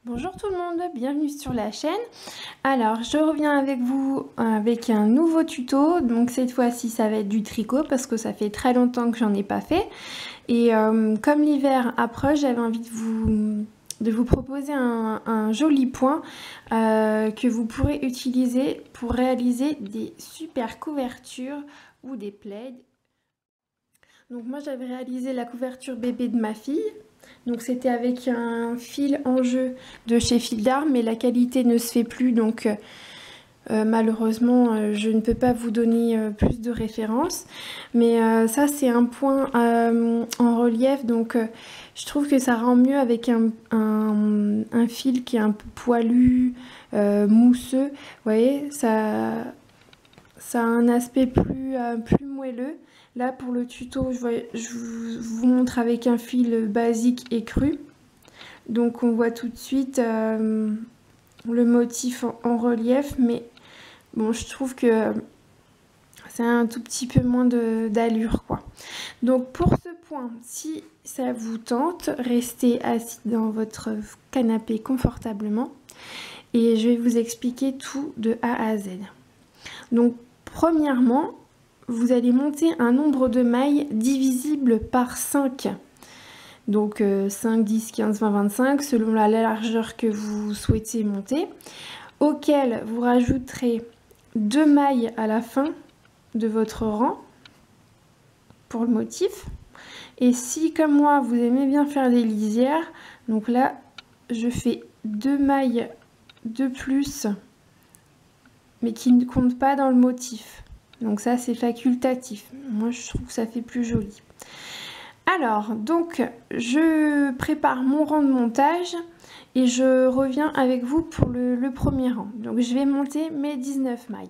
Bonjour tout le monde, bienvenue sur la chaîne. Alors je reviens avec vous avec un nouveau tuto. Donc cette fois-ci ça va être du tricot parce que ça fait très longtemps que j'en ai pas fait. Et comme l'hiver approche, j'avais envie de vous proposer un joli point que vous pourrez utiliser pour réaliser des super couvertures ou des plaids. Donc moi j'avais réalisé la couverture bébé de ma fille. Donc c'était avec un fil en jeu de chez Fil d'Art, mais la qualité ne se fait plus, donc malheureusement je ne peux pas vous donner plus de références. Mais ça c'est un point en relief, donc je trouve que ça rend mieux avec un fil qui est un peu poilu, mousseux. Vous voyez, ça a un aspect plus moelleux. Là pour le tuto, je vous montre avec un fil basique et cru. Donc on voit tout de suite le motif en relief, mais bon, je trouve que c'est un tout petit peu moins d'allure, quoi. Donc pour ce point, si ça vous tente, restez assis dans votre canapé confortablement et je vais vous expliquer tout de A à Z. Donc premièrement, vous allez monter un nombre de mailles divisible par 5. Donc 5, 10, 15, 20, 25, selon la largeur que vous souhaitez monter, auquel vous rajouterez 2 mailles à la fin de votre rang pour le motif. Et si, comme moi, vous aimez bien faire des lisières, donc là, je fais 2 mailles de plus, mais qui ne comptent pas dans le motif. Donc ça, c'est facultatif. Moi, je trouve que ça fait plus joli. Alors, donc, je prépare mon rang de montage et je reviens avec vous pour le premier rang. Donc, je vais monter mes 19 mailles.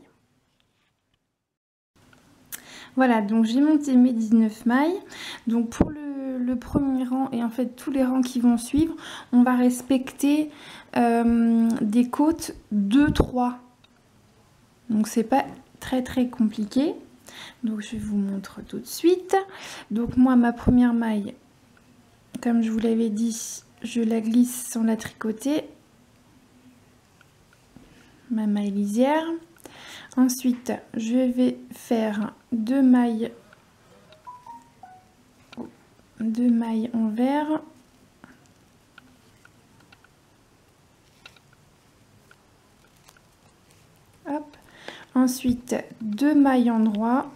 Voilà, donc j'ai monté mes 19 mailles. Donc, pour le premier rang et en fait tous les rangs qui vont suivre, on va respecter des côtes 2-3. Donc, c'est pas très compliqué. Donc je vous montre tout de suite. Donc moi, ma première maille, comme je vous l'avais dit, je la glisse sans la tricoter, ma maille lisière. Ensuite je vais faire 2 mailles envers, hop. Ensuite 2 mailles en droit,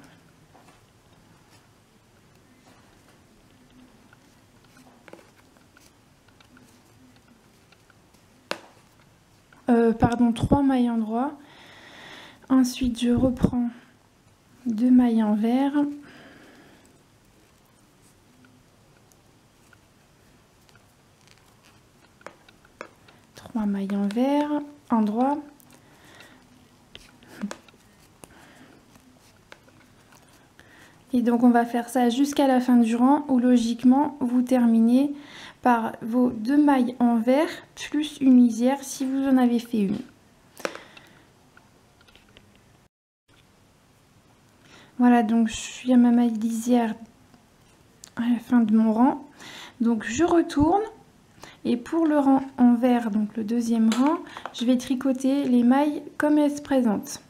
pardon, 3 mailles en droit. Ensuite je reprends 2 mailles envers, trois mailles envers en droit. Et donc on va faire ça jusqu'à la fin du rang où logiquement vous terminez par vos 2 mailles envers plus une lisière si vous en avez fait une. Voilà, donc je suis à ma maille lisière à la fin de mon rang. Donc je retourne et pour le rang envers, donc le deuxième rang, je vais tricoter les mailles comme elles se présentent.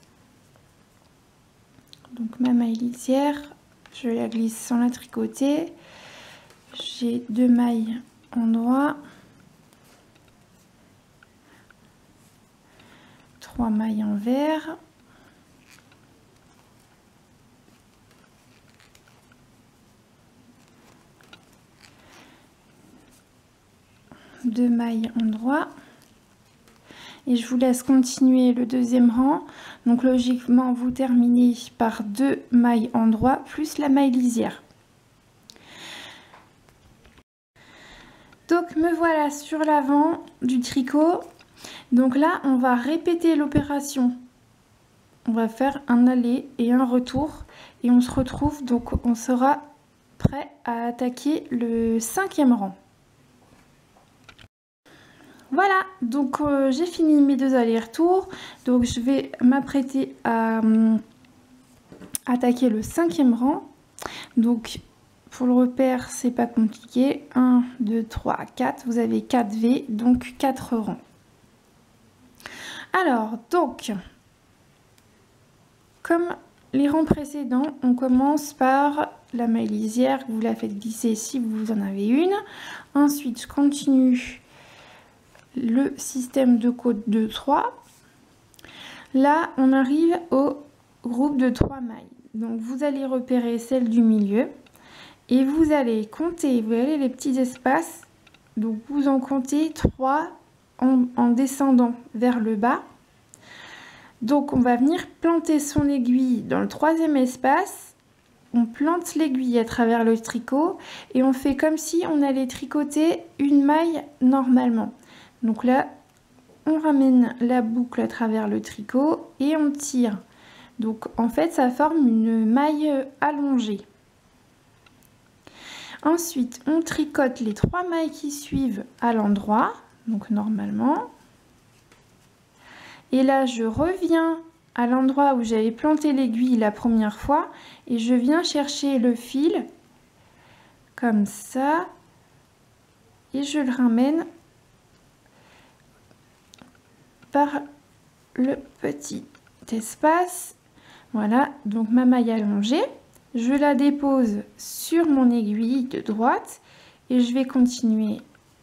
Donc ma maille lisière, je la glisse sans la tricoter. J'ai 2 mailles en droit, 3 mailles envers, deux mailles en droit. Et je vous laisse continuer le deuxième rang. Donc logiquement, vous terminez par 2 mailles en droit plus la maille lisière. Donc me voilà sur l'avant du tricot. Donc là, on va répéter l'opération. On va faire un aller et un retour. Et on se retrouve, donc on sera prêt à attaquer le 5e rang. Voilà, donc j'ai fini mes 2 allers-retours. Donc je vais m'apprêter à attaquer le 5e rang. Donc pour le repère, c'est pas compliqué. 1, 2, 3, 4. Vous avez 4 V, donc 4 rangs. Alors, donc, comme les rangs précédents, on commence par la maille lisière. Vous la faites glisser si vous en avez une. Ensuite, je continue le système de côte 2, 3. Là, on arrive au groupe de 3 mailles. Donc, vous allez repérer celle du milieu et vous allez compter, vous voyez les petits espaces. Donc, vous en comptez 3 en descendant vers le bas. Donc, on va venir planter son aiguille dans le 3e espace. On plante l'aiguille à travers le tricot et on fait comme si on allait tricoter une maille normalement. Donc là, on ramène la boucle à travers le tricot et on tire. Donc en fait, ça forme une maille allongée. Ensuite, on tricote les 3 mailles qui suivent à l'endroit, donc normalement. Et là, je reviens à l'endroit où j'avais planté l'aiguille la première fois et je viens chercher le fil comme ça et je le ramène par le petit espace. Voilà, donc ma maille allongée, je la dépose sur mon aiguille de droite et je vais continuer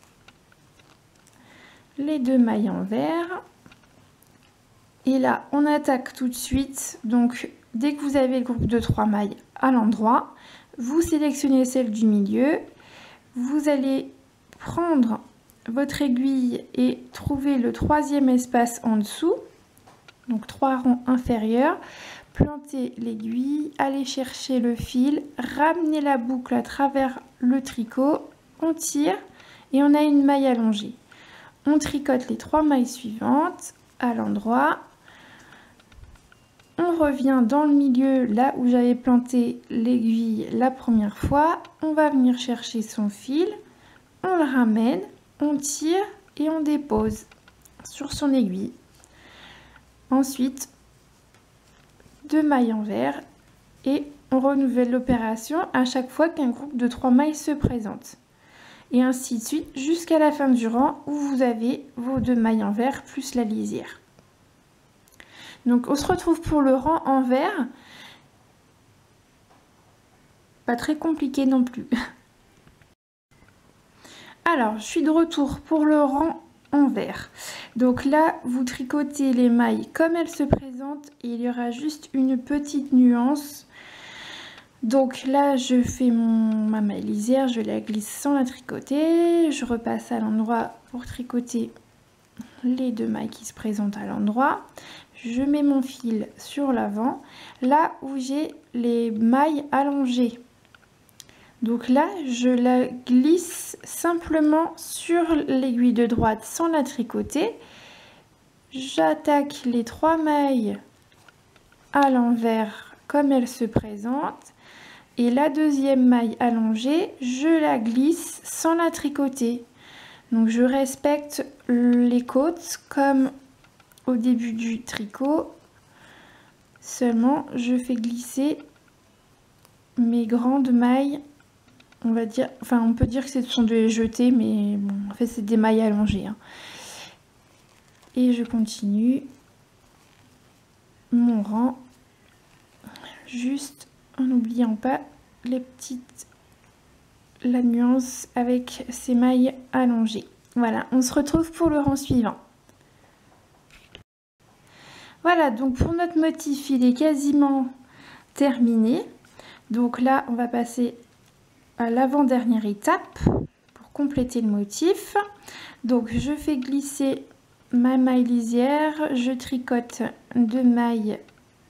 les 2 mailles envers. Et là, on attaque tout de suite. Donc, dès que vous avez le groupe de 3 mailles à l'endroit, vous sélectionnez celle du milieu. Vous allez prendre votre aiguille et trouver le 3e espace en dessous. Donc, 3 rangs inférieurs. Plantez l'aiguille, allez chercher le fil, ramenez la boucle à travers le tricot, on tire et on a une maille allongée. On tricote les 3 mailles suivantes à l'endroit. On revient dans le milieu, là où j'avais planté l'aiguille la première fois. On va venir chercher son fil, on le ramène, on tire et on dépose sur son aiguille. Ensuite, 2 mailles envers et on renouvelle l'opération à chaque fois qu'un groupe de 3 mailles se présente. Et ainsi de suite jusqu'à la fin du rang où vous avez vos 2 mailles envers plus la lisière. Donc on se retrouve pour le rang envers. Pas très compliqué non plus. Alors je suis de retour pour le rang envers. Donc là vous tricotez les mailles comme elles se présentent et il y aura juste une petite nuance. Donc là je fais ma maille lisière, je la glisse sans la tricoter, je repasse à l'endroit pour tricoter les 2 mailles qui se présentent à l'endroit. Je mets mon fil sur l'avant, là où j'ai les mailles allongées. Donc là, je la glisse simplement sur l'aiguille de droite sans la tricoter. J'attaque les 3 mailles à l'envers comme elles se présentent. Et la 2e maille allongée, je la glisse sans la tricoter. Donc je respecte les côtes comme au début du tricot, seulement je fais glisser mes grandes mailles, on va dire, enfin on peut dire que ce sont des jetés, mais bon, en fait c'est des mailles allongées. Hein. Et je continue mon rang, juste en n'oubliant pas la nuance avec ces mailles allongées. Voilà, on se retrouve pour le rang suivant. Voilà, donc pour notre motif, il est quasiment terminé. Donc là, on va passer à l'avant-dernière étape pour compléter le motif. Donc je fais glisser ma maille lisière, je tricote 2 mailles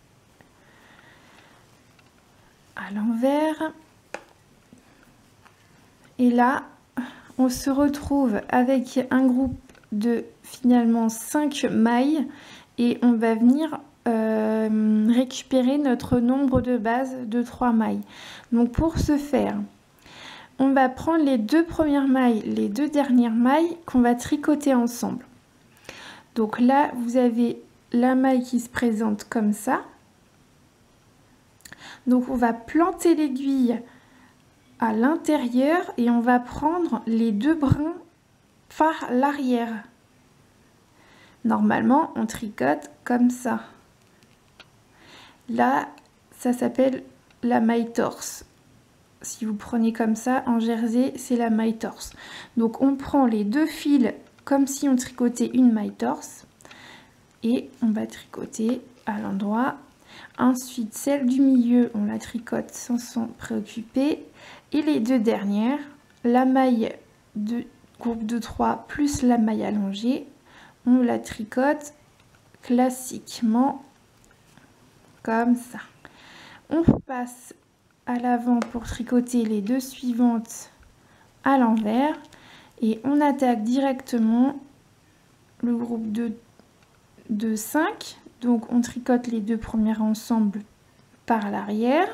à l'envers. Et là, on se retrouve avec un groupe de finalement 5 mailles. Et on va venir récupérer notre nombre de base de 3 mailles. Donc pour ce faire, on va prendre les 2 premières mailles, les 2 dernières mailles qu'on va tricoter ensemble. Donc là, vous avez la maille qui se présente comme ça. Donc on va planter l'aiguille à l'intérieur et on va prendre les 2 brins par l'arrière. Normalement, on tricote comme ça. Là, ça s'appelle la maille torse. Si vous prenez comme ça, en jersey, c'est la maille torse. Donc, on prend les 2 fils comme si on tricotait une maille torse. Et on va tricoter à l'endroit. Ensuite, celle du milieu, on la tricote sans s'en préoccuper. Et les 2 dernières, la maille de groupe de 3 plus la maille allongée, on la tricote classiquement comme ça. On passe à l'avant pour tricoter les 2 suivantes à l'envers et on attaque directement le groupe de 5. Donc on tricote les 2 premières ensemble par l'arrière,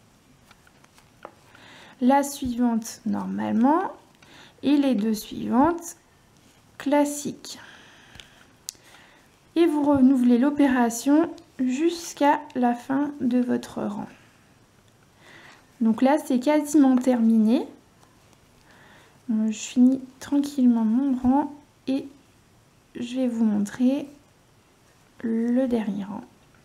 la suivante normalement et les 2 suivantes classiques. Et vous renouvelez l'opération jusqu'à la fin de votre rang. Donc là, c'est quasiment terminé. Je finis tranquillement mon rang et je vais vous montrer le dernier rang.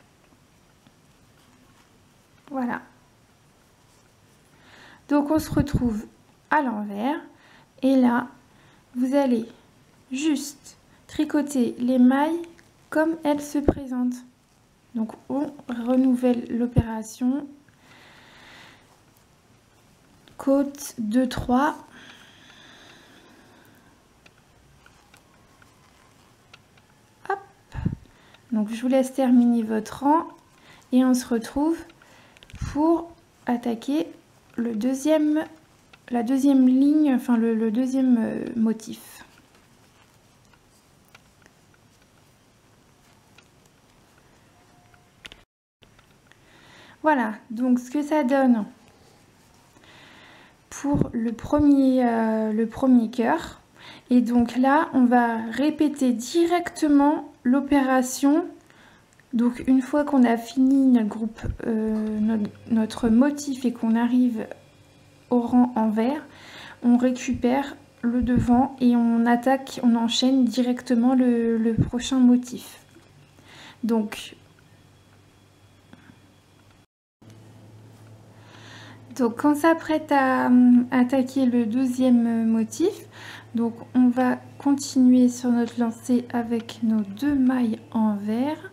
Voilà. Donc on se retrouve à l'envers et là, vous allez juste tricoter les mailles comme elles se présentent. Donc on renouvelle l'opération. Côte 2, 3. Hop. Donc je vous laisse terminer votre rang et on se retrouve pour attaquer la deuxième ligne, enfin le deuxième motif. Voilà, donc ce que ça donne pour le premier cœur. Et donc là, on va répéter directement l'opération. Donc une fois qu'on a fini notre groupe, notre motif et qu'on arrive au rang envers, on récupère le devant et on attaque, on enchaîne directement le prochain motif. Donc on s'apprête à attaquer le deuxième motif. Donc on va continuer sur notre lancée avec nos 2 mailles envers.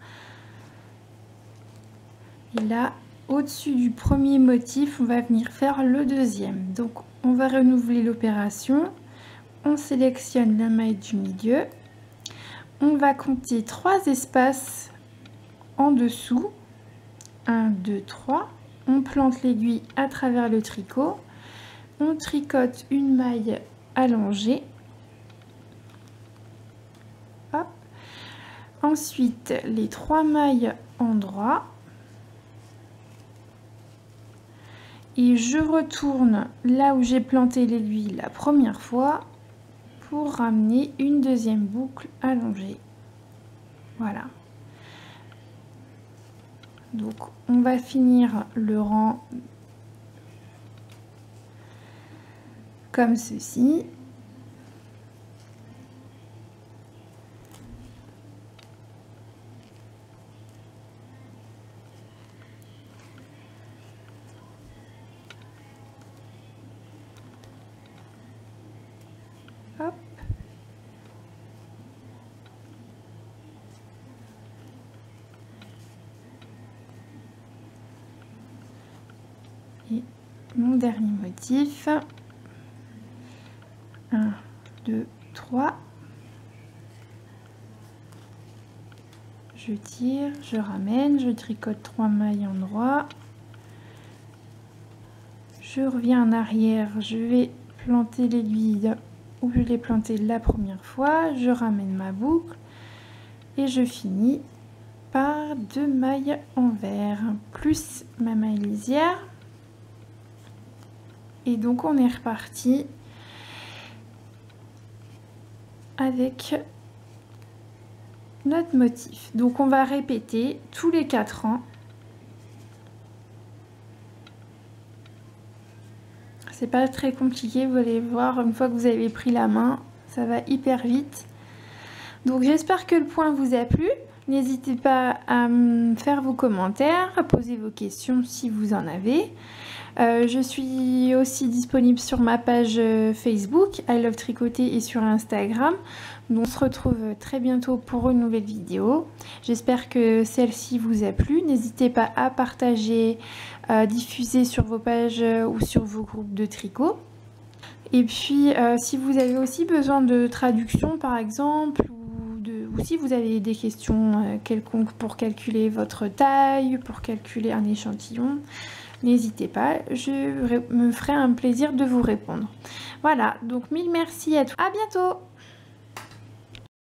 Et là, au-dessus du premier motif, on va venir faire le deuxième. Donc on va renouveler l'opération. On sélectionne la maille du milieu. On va compter 3 espaces en dessous. 1, 2, 3. On plante l'aiguille à travers le tricot. On tricote une maille allongée. Hop. Ensuite, les 3 mailles en droit. Et je retourne là où j'ai planté l'aiguille la première fois pour ramener une deuxième boucle allongée. Voilà. Donc on va finir le rang comme ceci. Hop. Et mon dernier motif. 1, 2, 3. Je tire, je ramène, je tricote 3 mailles en droit. Je reviens en arrière, je vais planter l'aiguille où je l'ai plantée la première fois. Je ramène ma boucle et je finis par 2 mailles envers plus ma maille lisière. Et donc on est reparti avec notre motif. Donc on va répéter tous les 4 rangs. C'est pas très compliqué, vous allez voir, une fois que vous avez pris la main, ça va hyper vite. Donc j'espère que le point vous a plu. N'hésitez pas à me faire vos commentaires, à poser vos questions si vous en avez. Je suis aussi disponible sur ma page Facebook, I Love Tricoter, et sur Instagram. Donc on se retrouve très bientôt pour une nouvelle vidéo. J'espère que celle-ci vous a plu. N'hésitez pas à partager, diffuser sur vos pages ou sur vos groupes de tricot. Et puis si vous avez aussi besoin de traduction par exemple, ou si vous avez des questions quelconques pour calculer votre taille, pour calculer un échantillon, n'hésitez pas, je me ferai un plaisir de vous répondre. Voilà, donc mille merci à tous. À bientôt!